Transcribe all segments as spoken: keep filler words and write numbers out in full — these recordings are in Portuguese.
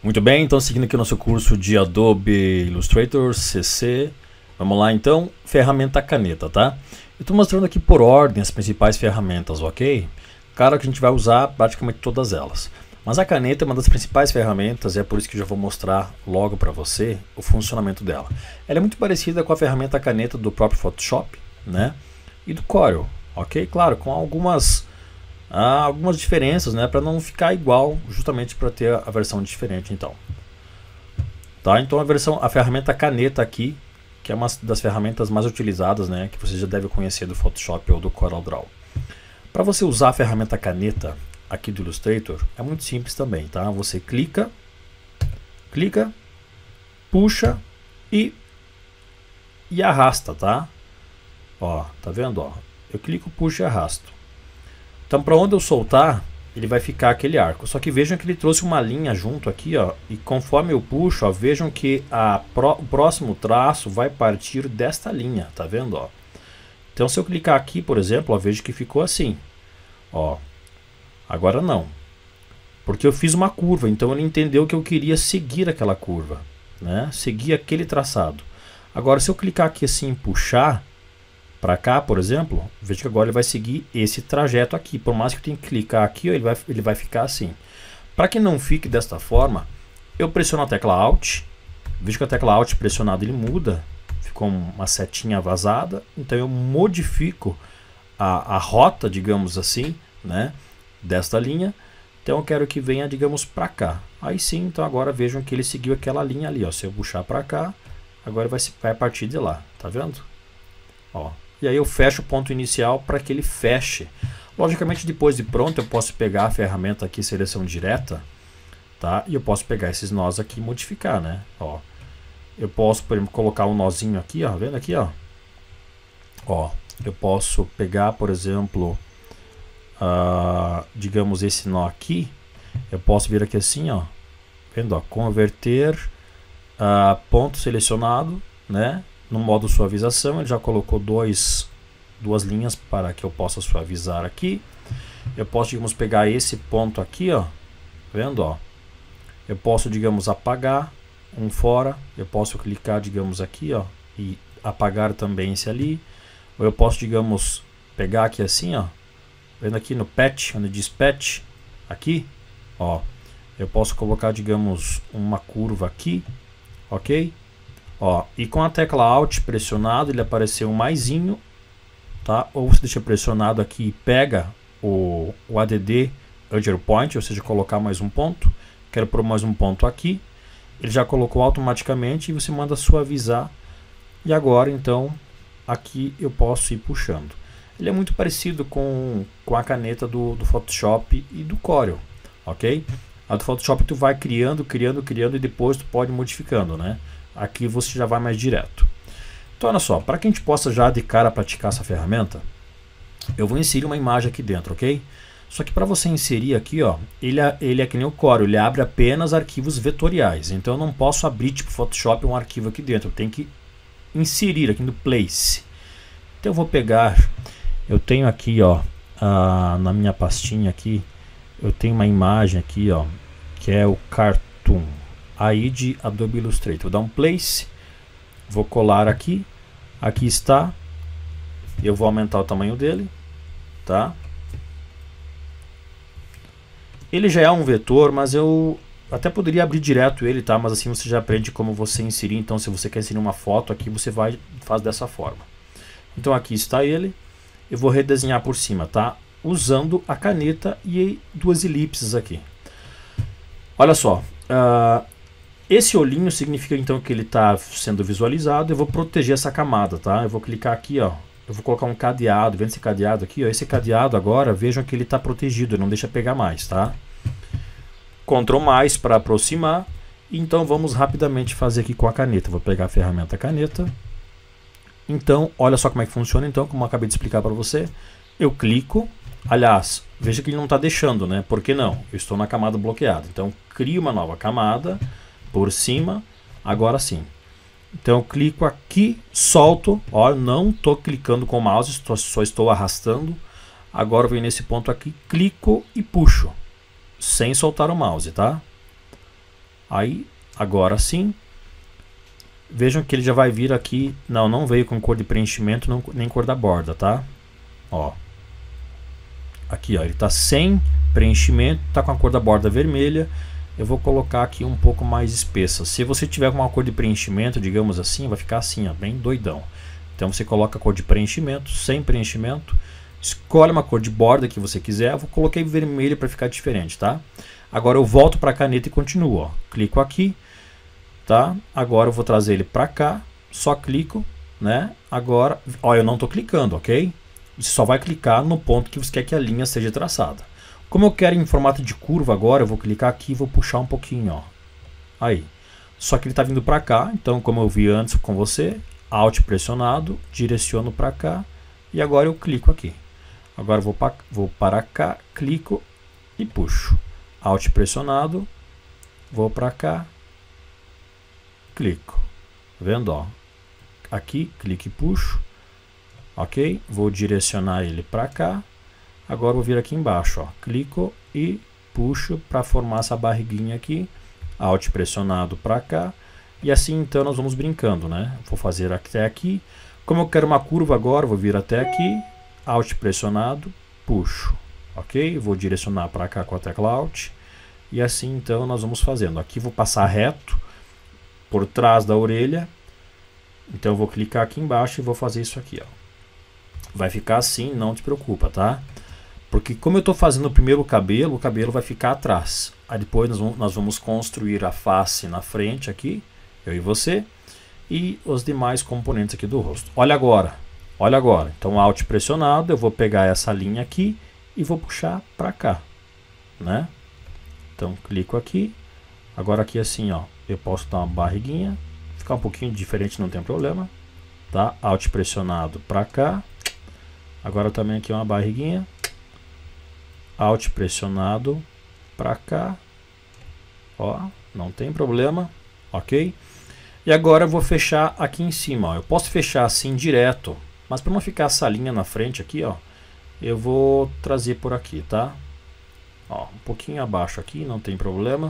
Muito bem, então seguindo aqui o nosso curso de Adobe Illustrator C C, vamos lá então, ferramenta caneta, tá? Eu estou mostrando aqui por ordem as principais ferramentas, ok? Claro que a gente vai usar praticamente todas elas, mas a caneta é uma das principais ferramentas e é por isso que eu já vou mostrar logo para você o funcionamento dela. Ela é muito parecida com a ferramenta caneta do próprio Photoshop, né? E do Corel, ok? Claro, com algumas... Há algumas diferenças, né, para não ficar igual, justamente para ter a versão diferente, então. Tá? Então a versão, a ferramenta caneta aqui, que é uma das ferramentas mais utilizadas, né, que você já deve conhecer do Photoshop ou do CorelDRAW. Para você usar a ferramenta caneta aqui do Illustrator, é muito simples também, tá? Você clica, clica, puxa e e arrasta, tá? Ó, tá vendo, ó? Eu clico, puxo e arrasto. Então, para onde eu soltar, ele vai ficar aquele arco. Só que vejam que ele trouxe uma linha junto aqui, ó. E conforme eu puxo, ó, vejam que a pro, o próximo traço vai partir desta linha, tá vendo, ó? Então, se eu clicar aqui, por exemplo, ó, vejo que ficou assim, ó. Agora não, porque eu fiz uma curva, então ele entendeu que eu queria seguir aquela curva, né? Seguir aquele traçado. Agora, se eu clicar aqui assim e puxar para cá, por exemplo, veja que agora ele vai seguir esse trajeto aqui. Por mais que eu tenha que clicar aqui, ó, ele, vai, ele vai ficar assim. Para que não fique desta forma, eu pressiono a tecla Alt. Veja que a tecla Alt pressionada ele muda. Ficou uma setinha vazada. Então eu modifico a, a rota, digamos assim, né, desta linha. Então eu quero que venha, digamos, para cá. Aí sim, então agora vejam que ele seguiu aquela linha ali. Ó. Se eu puxar para cá, agora vai, vai partir de lá. Tá vendo? Ó. E aí eu fecho o ponto inicial para que ele feche. Logicamente, depois de pronto, eu posso pegar a ferramenta aqui, seleção direta, tá? E eu posso pegar esses nós aqui e modificar, né? Ó, eu posso, por exemplo, colocar um nozinho aqui, ó, vendo aqui, ó. Ó, eu posso pegar, por exemplo, uh, digamos esse nó aqui. Eu posso vir aqui assim, ó, vendo, ó, converter uh, ponto selecionado, né? No modo suavização, ele já colocou dois, duas linhas para que eu possa suavizar aqui. Eu posso, digamos, pegar esse ponto aqui, ó, vendo, ó. Eu posso, digamos, apagar um fora. Eu posso clicar, digamos, aqui, ó, e apagar também esse ali. Ou eu posso, digamos, pegar aqui assim, ó, vendo aqui no patch, onde diz patch, aqui, ó. Eu posso colocar, digamos, uma curva aqui, ok? Ó, e com a tecla Alt pressionado, ele apareceu um maisinho, tá? Ou você deixa pressionado aqui e pega o, o A D D Edger Point, ou seja, colocar mais um ponto. Quero pôr mais um ponto aqui. Ele já colocou automaticamente e você manda suavizar. E agora, então, aqui eu posso ir puxando. Ele é muito parecido com, com a caneta do, do Photoshop e do Corel, ok? A do Photoshop tu vai criando, criando, criando e depois tu pode ir modificando, né? Aqui você já vai mais direto. Então olha só, para que a gente possa já de cara praticar essa ferramenta, eu vou inserir uma imagem aqui dentro, ok? Só que para você inserir aqui, ó, ele é, ele é que nem o Corel, ele abre apenas arquivos vetoriais. Então eu não posso abrir tipo Photoshop um arquivo aqui dentro, eu tenho que inserir aqui no Place. Então eu vou pegar, eu tenho aqui, ó, a, na minha pastinha aqui, eu tenho uma imagem aqui, ó, que é o Cartoon. Aí de Adobe Illustrator, vou dar um place, vou colar aqui, aqui está, eu vou aumentar o tamanho dele, tá? Ele já é um vetor, mas eu até poderia abrir direto ele, tá? Mas assim você já aprende como você inserir, então se você quer inserir uma foto aqui, você vai faz dessa forma. Então aqui está ele, eu vou redesenhar por cima, tá? Usando a caneta e duas elipses aqui. Olha só, uh, esse olhinho significa então que ele está sendo visualizado. Eu vou proteger essa camada, tá? Eu vou clicar aqui, ó. Eu vou colocar um cadeado. Vendo esse cadeado aqui, ó? Esse cadeado agora, vejam que ele está protegido, não deixa pegar mais, tá? Ctrl mais para aproximar. Então vamos rapidamente fazer aqui com a caneta. Vou pegar a ferramenta caneta. Então, olha só como é que funciona. Então, como eu acabei de explicar para você, eu clico. Aliás, veja que ele não está deixando, né? Por que não? Eu estou na camada bloqueada. Então, crio uma nova camada por cima, agora sim. Então eu clico aqui, solto, ó, não estou clicando com o mouse, estou, só estou arrastando. Agora eu venho nesse ponto aqui, clico e puxo, sem soltar o mouse, tá? Aí, agora sim, vejam que ele já vai vir aqui, não, não veio com cor de preenchimento, não, nem cor da borda, tá? Ó, aqui ó, ele tá sem preenchimento, tá com a cor da borda vermelha. Eu vou colocar aqui um pouco mais espessa. Se você tiver com uma cor de preenchimento, digamos assim, vai ficar assim, ó, bem doidão. Então você coloca a cor de preenchimento, sem preenchimento, escolhe uma cor de borda que você quiser. Eu coloquei vermelho para ficar diferente, tá? Agora eu volto para a caneta e continuo, ó. Clico aqui, tá? Agora eu vou trazer ele para cá, só clico, né? Agora, ó, eu não tô clicando, ok? Você só vai clicar no ponto que você quer que a linha seja traçada. Como eu quero em formato de curva agora, eu vou clicar aqui e vou puxar um pouquinho, ó. Aí. Só que ele está vindo para cá, então como eu vi antes com você, Alt pressionado, direciono para cá e agora eu clico aqui. Agora eu vou, pra, vou para cá, clico e puxo. Alt pressionado, vou para cá, clico. Tá vendo, ó? Aqui, clique e puxo. Ok? Vou direcionar ele para cá. Agora vou vir aqui embaixo, ó, clico e puxo para formar essa barriguinha aqui, Alt pressionado para cá, e assim então nós vamos brincando, né? Vou fazer até aqui, como eu quero uma curva agora, vou vir até aqui, Alt pressionado, puxo, ok? Vou direcionar para cá com a tecla Alt, e assim então nós vamos fazendo. Aqui vou passar reto, por trás da orelha, então eu vou clicar aqui embaixo e vou fazer isso aqui, ó. Vai ficar assim, não te preocupa, tá? Porque como eu estou fazendo o primeiro cabelo, o cabelo vai ficar atrás. Aí depois nós vamos, nós vamos construir a face na frente aqui, eu e você, e os demais componentes aqui do rosto. Olha agora, olha agora. Então Alt pressionado, eu vou pegar essa linha aqui e vou puxar para cá, né? Então clico aqui, agora aqui assim, ó, eu posso dar uma barriguinha, ficar um pouquinho diferente, não tem problema, tá? Alt pressionado para cá, agora também aqui uma barriguinha. Alt pressionado para cá, ó, não tem problema, ok? E agora eu vou fechar aqui em cima, ó. Eu posso fechar assim direto, mas para não ficar essa linha na frente aqui, ó, eu vou trazer por aqui, tá? Ó, um pouquinho abaixo aqui, não tem problema.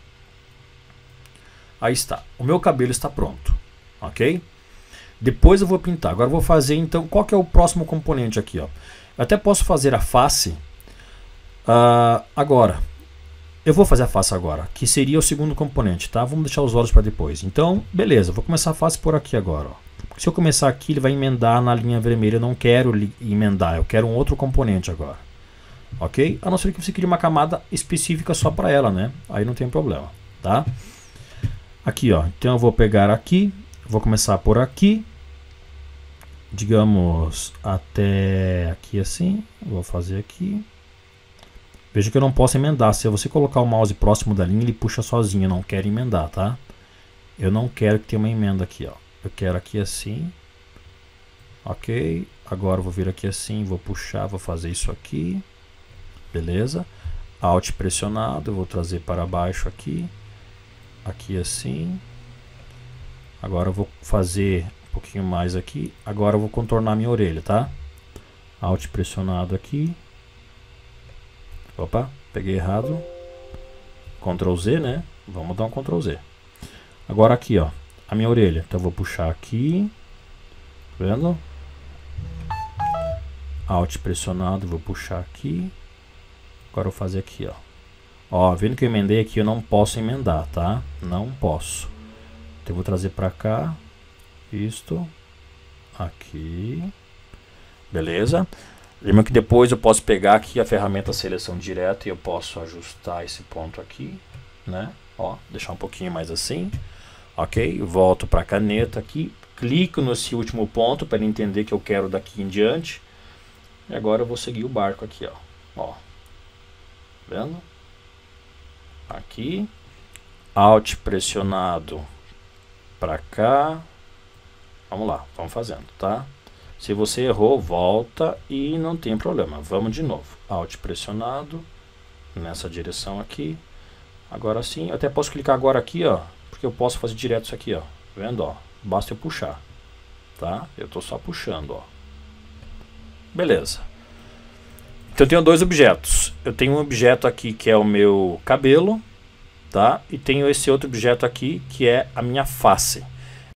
Aí está, o meu cabelo está pronto, ok? Depois eu vou pintar. Agora eu vou fazer então, qual que é o próximo componente aqui, ó? Eu até posso fazer a face. Uh, agora, eu vou fazer a face agora, que seria o segundo componente, tá? Vamos deixar os olhos para depois. Então, beleza, vou começar a face por aqui agora, ó. Porque se eu começar aqui, ele vai emendar na linha vermelha. Eu não quero emendar, eu quero um outro componente agora, ok? A não ser que você crie uma camada específica só para ela, né? Aí não tem problema, tá? Aqui, ó, então eu vou pegar aqui, vou começar por aqui, digamos até aqui assim, vou fazer aqui. Veja que eu não posso emendar. Se você colocar o mouse próximo da linha, ele puxa sozinho. Eu não quero emendar, tá? Eu não quero que tenha uma emenda aqui, ó. Eu quero aqui assim. Ok. Agora eu vou vir aqui assim, vou puxar, vou fazer isso aqui. Beleza. Alt pressionado, eu vou trazer para baixo aqui. Aqui assim. Agora eu vou fazer um pouquinho mais aqui. Agora eu vou contornar minha orelha, tá? Alt pressionado aqui. Opa, peguei errado. Ctrl Z, né? Vamos dar um Ctrl Z. Agora aqui, ó, a minha orelha. Então eu vou puxar aqui. Tá vendo? Alt pressionado, vou puxar aqui. Agora eu vou fazer aqui, ó. Ó, vendo que eu emendei aqui, eu não posso emendar, tá? Não posso. Então eu vou trazer pra cá. Isto. Aqui. Beleza? Lembra que depois eu posso pegar aqui a ferramenta seleção direta e eu posso ajustar esse ponto aqui, né? Ó, deixar um pouquinho mais assim. Ok? Volto para a caneta aqui, clico nesse último ponto para ele entender que eu quero daqui em diante. E agora eu vou seguir o barco aqui, ó. Ó. Vendo? Aqui. Alt pressionado para cá. Vamos lá, vamos fazendo, tá? Se você errou, volta e não tem problema. Vamos de novo. Alt pressionado nessa direção aqui. Agora sim, eu até posso clicar agora aqui, ó, porque eu posso fazer direto isso aqui, ó. Vendo, ó? Basta eu puxar, tá? Eu tô só puxando, ó. Beleza. Então eu tenho dois objetos. Eu tenho um objeto aqui que é o meu cabelo, tá? E tenho esse outro objeto aqui que é a minha face.